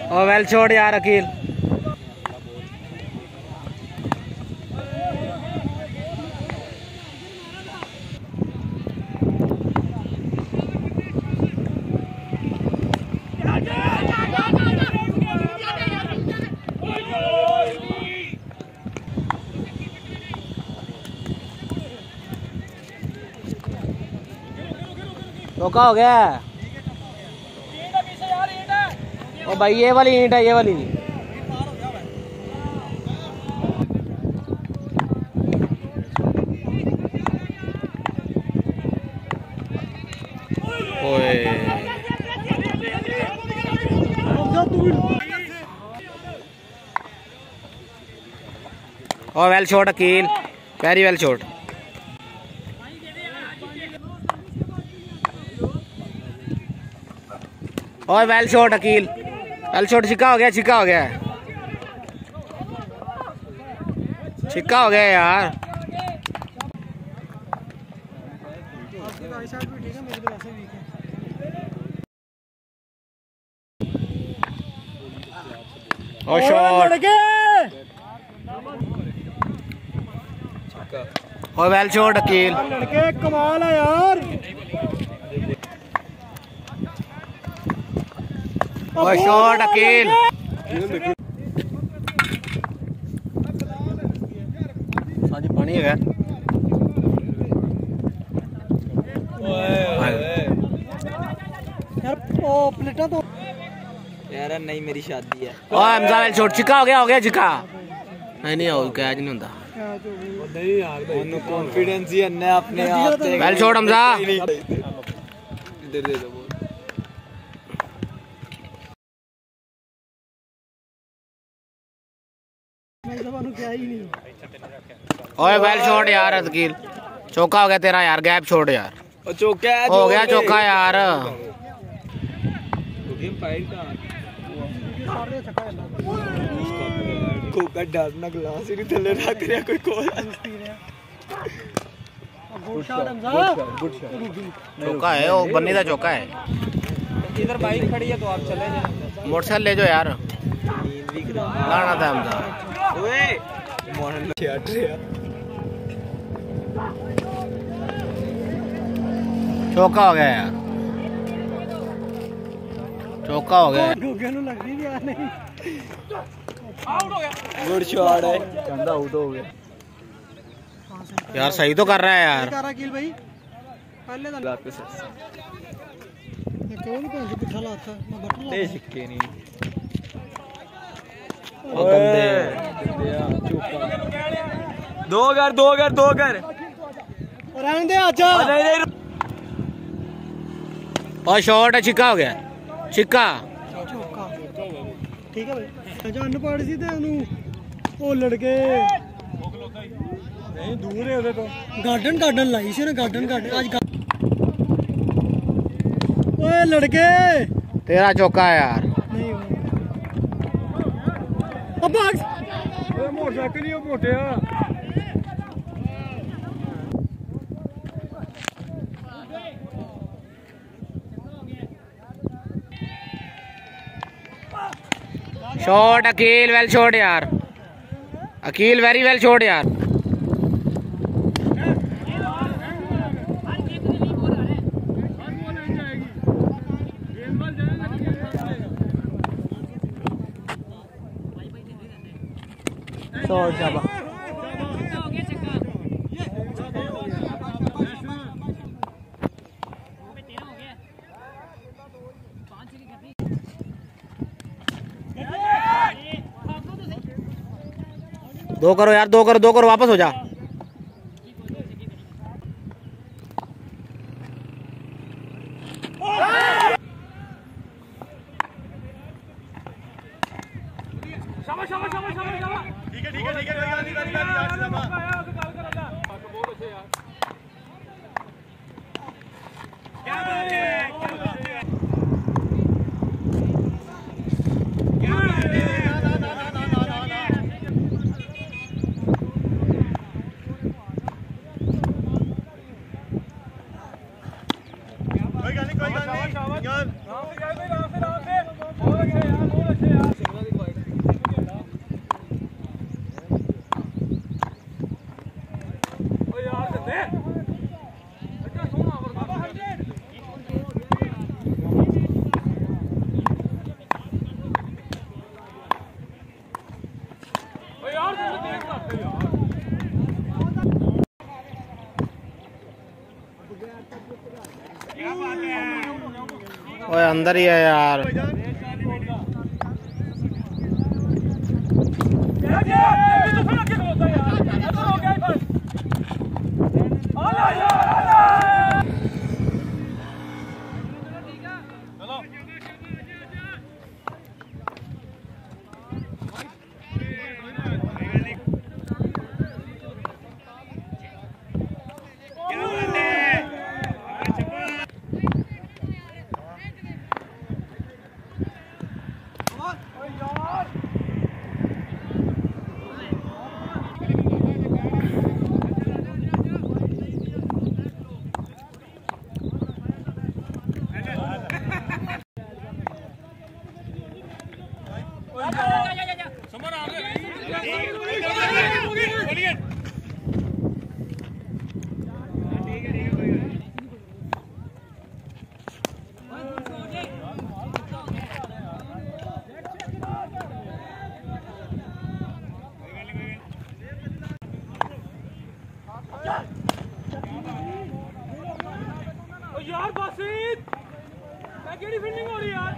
ओ well shot यार अकील। धोखा हो गया। ओ भाई ये वाली ईंट है, ये वाली। Oh well shot Akeel, very well shot. Oh well shot Akeel, well shot. छिक्का हो गया, छिक्का हो गया, छिक्का हो गया यार। Oh shot, oh well shot Akeel. लड़के कमाल है यार। Oh shot Akeel. साजी पानी है यार। ओ प्लेटा तो यार नहीं, मेरी शादी है। Oh Hamza well shot. छिक्का हो गया, हो गया छिक्का। नहीं हो कैच नहीं होता। नहीं यार, उन्हें कॉन्फिडेंस ही अन्ना अपने आप पे। Well shot Hamza. इधर दे दो। ओए वेल शॉट यार अकील। चौका हो गया तेरा यार, गैप छोड़ यार। और चौका हो गया चौका यार। डालना ग्लास ही नहीं थले रख रहा कोई कोल। चौका है, वो बन्नी का चौका है। इधर बाइक खड़ी है तो आप चले जाए। मोटरसाइकिल ले जाओ यार, लाना था हमजा। चौका हो गया यार, चौका हो गया। गुड शॉट है, गंदा आउट हो गया यार। सही तो कर रहा है यार। भाई पहले सिक्के नहीं। दो घर रहने दे आजा। और शॉट है, छिक्का हो गया, छिक्का। ठीक है भाई। अच्छा अनपढ़ सी ते ओनू ओ लड़के नहीं दूर है ओदे तो। गार्डन लाई सी ने, गार्डन आज। ओए लड़के तेरा चौका है यार। नहीं अब भाग। ओए मोटरसाइकिल ही मोटे शॉट अकील, वेल शॉट यार अकील, वेरी वेल शॉट यार। शॉट शाबाश। दो करो यार, दो करो, वापस हो जा। अंदर ही है यार। यार बासित केड़ी फील्डिंग हो रही यार।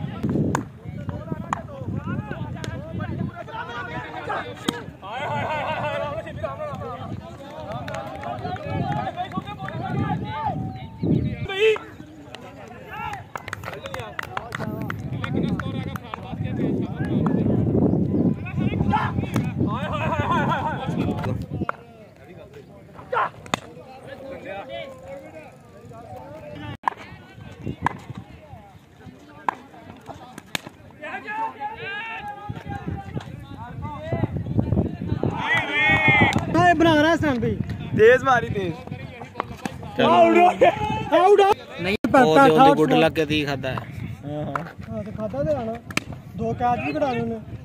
हाय हाय हाय हाय राम सीधी राम भाई कितना स्कोर आएगा फ्रांस बात क्या है। हाय हाय हाय हाय बना रहा है भाई। तेज मारी तेज। नहीं वो गुड लक के दी खाता है। हां तो खाता दे आना 2 कैच भी कढा लेने।